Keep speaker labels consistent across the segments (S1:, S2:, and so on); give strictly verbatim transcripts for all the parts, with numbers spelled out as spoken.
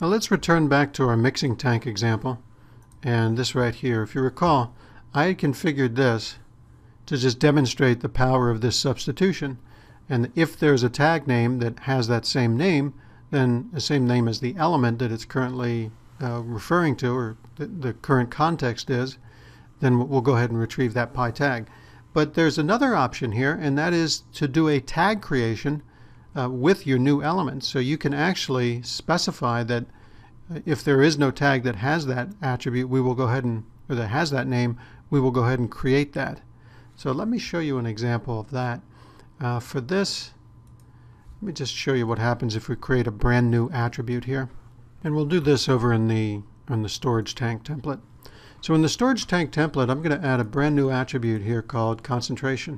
S1: Now let's return back to our mixing tank example, and this right here. If you recall, I had configured this to just demonstrate the power of this substitution, and if there's a tag name that has that same name, then the same name as the element that it's currently uh, referring to, or the, the current context is, then we'll go ahead and retrieve that pi tag. But there's another option here, and that is to do a tag creation uh, with your new element. So you can actually specify that if there is no tag that has that attribute, we will go ahead and, or that has that name, we will go ahead and create that. So let me show you an example of that. Uh, for this, let me just show you what happens if we create a brand new attribute here. And we'll do this over in the, in the storage tank template. So in the storage tank template, I'm going to add a brand new attribute here called concentration.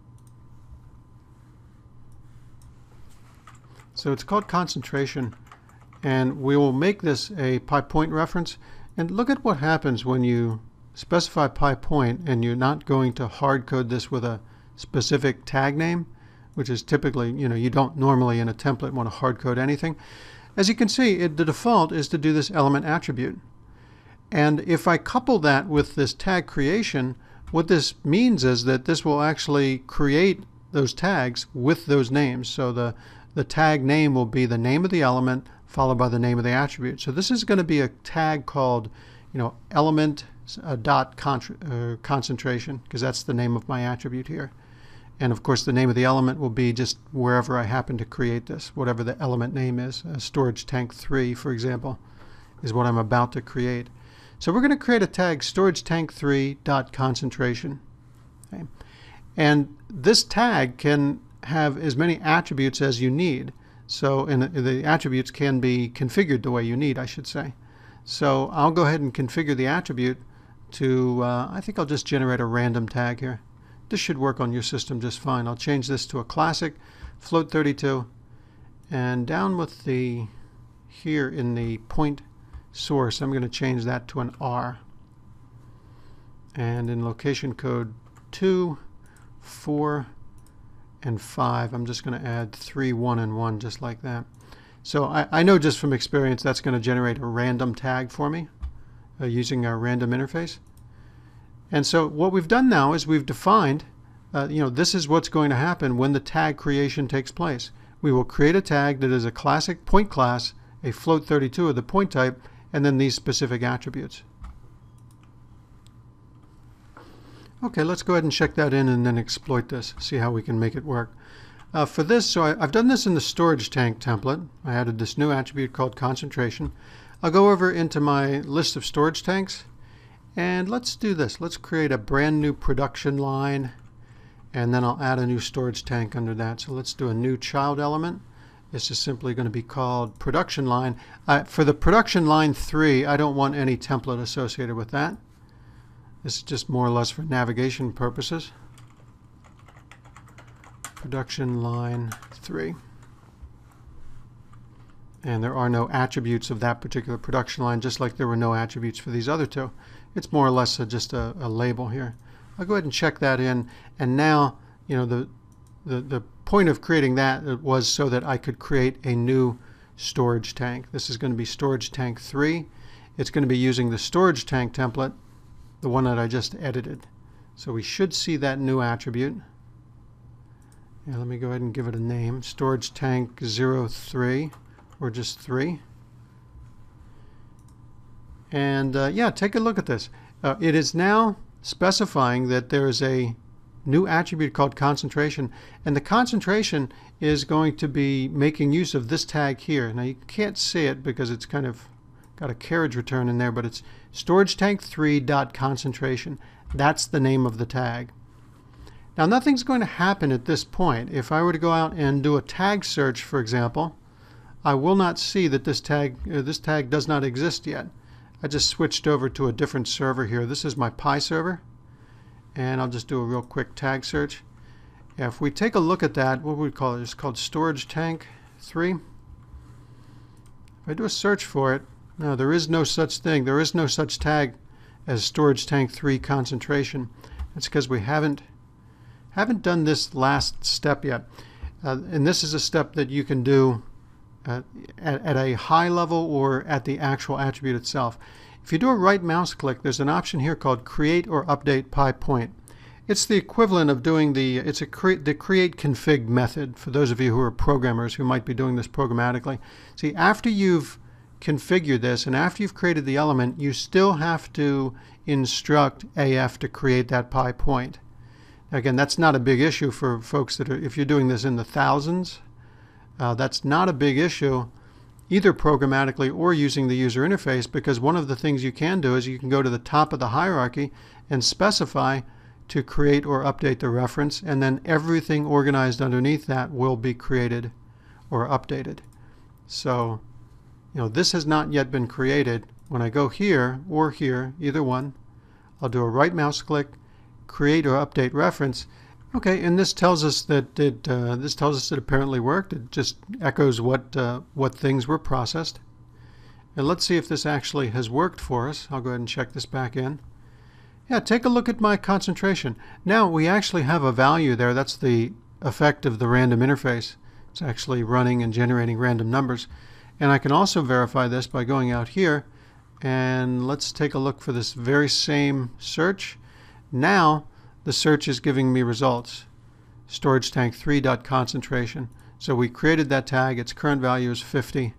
S1: So it's called concentration, and we will make this a pi point reference. And look at what happens when you specify pi point and you're not going to hard code this with a specific tag name, which is typically, you know, you don't normally in a template want to hard code anything. As you can see, it, the default is to do this element attribute. And if I couple that with this tag creation, what this means is that this will actually create those tags with those names. So the, the tag name will be the name of the element followed by the name of the attribute. So this is going to be a tag called, you know, element uh, dot con uh, concentration, because that's the name of my attribute here. And of course the name of the element will be just wherever I happen to create this, whatever the element name is. Uh, storage tank three, for example, is what I'm about to create. So we're going to create a tag storage tank three dot concentration. Okay. And this tag can have as many attributes as you need. So and the attributes can be configured the way you need, I should say. So I'll go ahead and configure the attribute to, uh, I think I'll just generate a random tag here. This should work on your system just fine. I'll change this to a classic float thirty-two, and down with the, here in the point source, I'm going to change that to an R. And in location code two, four, and five, I'm just going to add three, one, and one, just like that. So I, I know just from experience that's going to generate a random tag for me uh, using our random interface. And so what we've done now is we've defined, uh, you know, this is what's going to happen when the tag creation takes place. We will create a tag that is a classic point class, a float thirty-two of the point type, and then these specific attributes. Okay, let's go ahead and check that in and then exploit this, see how we can make it work. Uh, for this, so I, I've done this in the storage tank template. I added this new attribute called concentration. I'll go over into my list of storage tanks, and let's do this. Let's create a brand new production line, and then I'll add a new storage tank under that. So let's do a new child element. This is simply going to be called production line. Uh, for the production line three, I don't want any template associated with that. This is just more or less for navigation purposes. Production line three. And there are no attributes of that particular production line, just like there were no attributes for these other two. It's more or less a, just a, a label here. I'll go ahead and check that in, and now, you know, the, the, the point of creating that was so that I could create a new storage tank. This is going to be storage tank three. It's going to be using the storage tank template, the one that I just edited. So we should see that new attribute. Yeah, let me go ahead and give it a name, storage tank zero three, or just three. And uh, yeah, take a look at this. Uh, it is now specifying that there is a new attribute called concentration, and the concentration is going to be making use of this tag here. Now you can't see it because it's kind of got a carriage return in there, but it's storage tank three dot concentration. That's the name of the tag. Now nothing's going to happen at this point. If I were to go out and do a tag search, for example, I will not see that this tag uh, this tag does not exist yet. I just switched over to a different server here. This is my Pi server, and I'll just do a real quick tag search. Yeah, if we take a look at that, what would we call it? It's called storage tank three. If I do a search for it, no, there is no such thing. There is no such tag as storage tank three concentration. That's because we haven't haven't done this last step yet. Uh, and this is a step that you can do uh, at, at a high level or at the actual attribute itself. If you do a right mouse click, there's an option here called Create or Update PyPoint. It's the equivalent of doing the, it's a cre the create config method for those of you who are programmers who might be doing this programmatically. See, after you've configured this and after you've created the element, you still have to instruct A F to create that PyPoint. Again, that's not a big issue for folks that are, if you're doing this in the thousands, uh, that's not a big issue either programmatically or using the user interface, because one of the things you can do is you can go to the top of the hierarchy and specify to create or update the reference, and then everything organized underneath that will be created or updated. So, you know, this has not yet been created. When I go here or here, either one, I'll do a right mouse click, create or update reference. Okay, and this tells us that it uh, this tells us it apparently worked. It just echoes what uh, what things were processed. And let's see if this actually has worked for us. I'll go ahead and check this back in. Yeah, take a look at my concentration. Now we actually have a value there. That's the effect of the random interface. It's actually running and generating random numbers. And I can also verify this by going out here, and let's take a look for this very same search. Now the search is giving me results. Storage tank three dot concentration. So we created that tag. Its current value is fifty,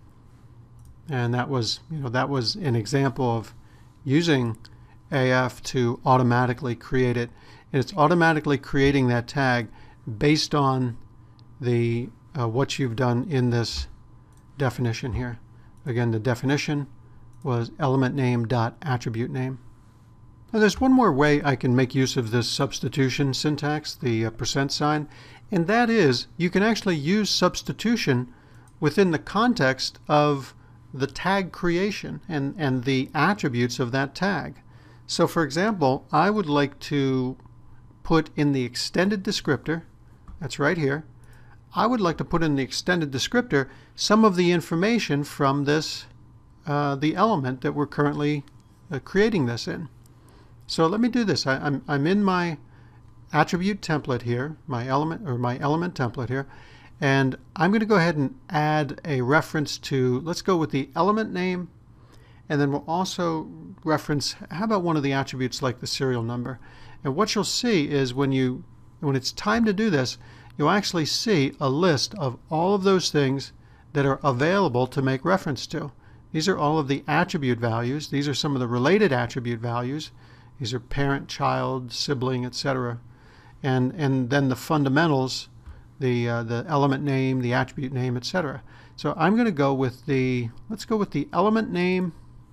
S1: and that was, you know, that was an example of using A F to automatically create it. And it's automatically creating that tag based on the uh, what you've done in this definition here. Again, the definition was element name dot attribute name. Now there's one more way I can make use of this substitution syntax, the uh, percent sign, and that is you can actually use substitution within the context of the tag creation and, and the attributes of that tag. So for example, I would like to put in the extended descriptor, that's right here, I would like to put in the extended descriptor some of the information from this, uh, the element that we're currently uh, creating this in. So let me do this. I, I'm, I'm in my attribute template here, my element or my element template here, and I'm going to go ahead and add a reference to, let's go with the element name, and then we'll also reference, how about one of the attributes like the serial number. And what you'll see is when you, when it's time to do this, you'll actually see a list of all of those things that are available to make reference to. These are all of the attribute values. These are some of the related attribute values. These are parent, child, sibling, et cetera. And, and then the fundamentals, the, uh, the element name, the attribute name, et cetera. So I'm going to go with the, let's go with the element name.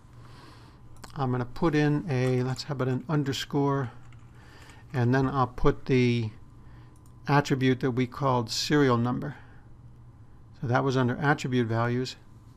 S1: I'm going to put in a, let's have it an underscore, and then I'll put the attribute that we called serial number. So that was under attribute values.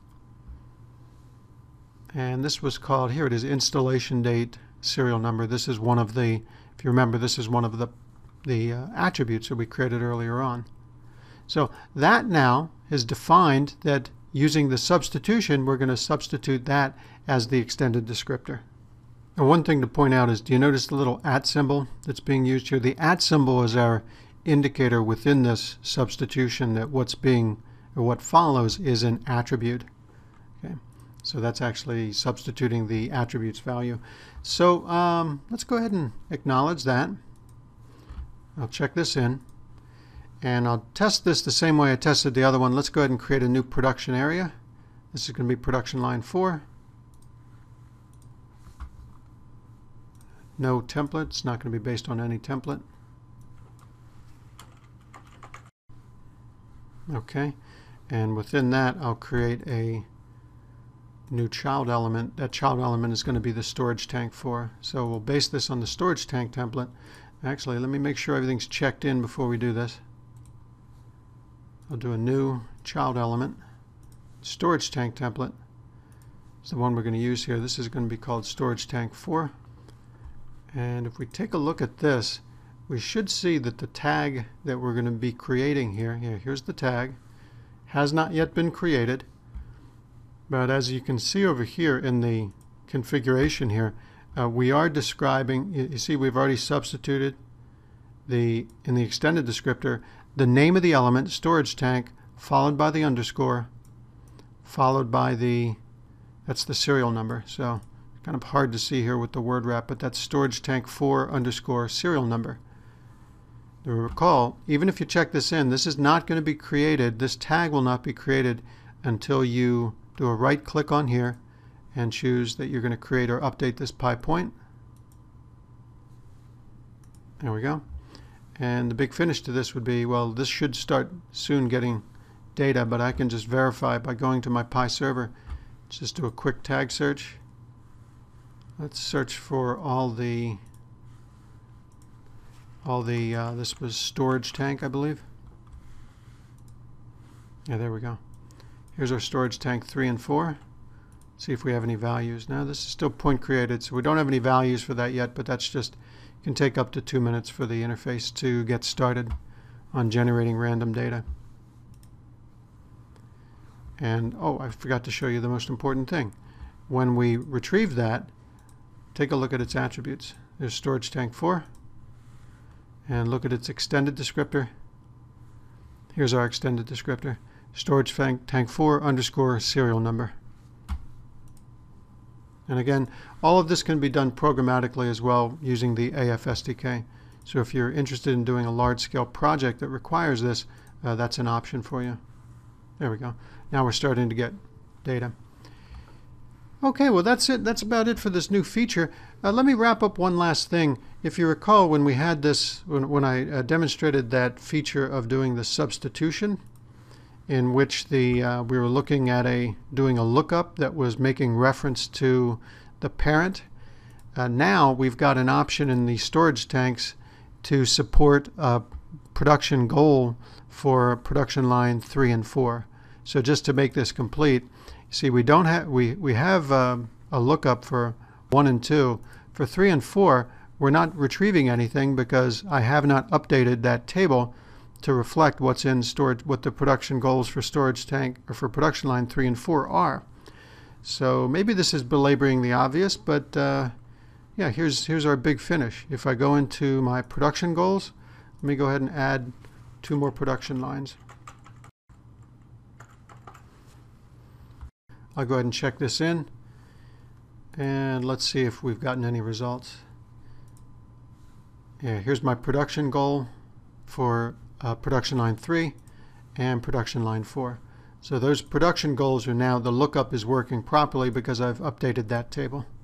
S1: And this was called, here it is, installation date, serial number. This is one of the, if you remember, this is one of the, the uh, attributes that we created earlier on. So that now is defined that using the substitution, we're going to substitute that as the extended descriptor. Now one thing to point out is, do you notice the little at symbol that's being used here? The at symbol is our indicator within this substitution that what's being, or what follows is an attribute. Okay. So that's actually substituting the attribute's value. So um, let's go ahead and acknowledge that. I'll check this in. And I'll test this the same way I tested the other one. Let's go ahead and create a new production area. This is going to be production line four. No template. It's not going to be based on any template. Okay. And within that, I'll create a new child element. That child element is going to be the storage tank four. So we'll base this on the storage tank template. Actually, let me make sure everything's checked in before we do this. I'll do a new child element. Storage tank template is the one we're going to use here. This is going to be called storage tank four. And if we take a look at this, we should see that the tag that we're going to be creating here, here here's the tag, has not yet been created. But as you can see over here in the configuration here, uh, we are describing, you, you see we've already substituted the, in the extended descriptor, the name of the element, storage tank, followed by the underscore, followed by the, that's the serial number. So kind of hard to see here with the word wrap, but that's storage tank four underscore serial number. Now recall, even if you check this in, this is not going to be created, this tag will not be created until you do a right click on here and choose that you're going to create or update this PyPoint. There we go. And the big finish to this would be, well, this should start soon getting data, but I can just verify by going to my Pi server. Let's just do a quick tag search. Let's search for all the, all the, uh, this was storage tank, I believe. Yeah, there we go. Here's our storage tank three and four. See if we have any values. Now this is still point created, so we don't have any values for that yet, but that's just, it can take up to two minutes for the interface to get started on generating random data. And, oh, I forgot to show you the most important thing. When we retrieve that, take a look at its attributes. There's storage tank four, and look at its extended descriptor. Here's our extended descriptor. Storage tank four underscore serial number. And again, all of this can be done programmatically as well using the A F S D K. So if you're interested in doing a large-scale project that requires this, uh, that's an option for you. There we go. Now we're starting to get data. Okay, well that's it. That's about it for this new feature. Uh, let me wrap up one last thing. If you recall, when we had this, when, when I uh, demonstrated that feature of doing the substitution, in which the uh, we were looking at a doing a lookup that was making reference to the parent. Uh, now we've got an option in the storage tanks to support a production goal for production line three and four. So just to make this complete, see we don't have we we have uh, a lookup for one and two. For three and four, we're not retrieving anything because I have not updated that table to reflect what's in storage, what the production goals for storage tank or for production line three and four are. So maybe this is belaboring the obvious, but uh, yeah, here's here's our big finish. If I go into my production goals, let me go ahead and add two more production lines. I'll go ahead and check this in, and let's see if we've gotten any results. Yeah, here's my production goal for Uh, production line three and production line four. So those production goals are now, the lookup is working properly because I've updated that table.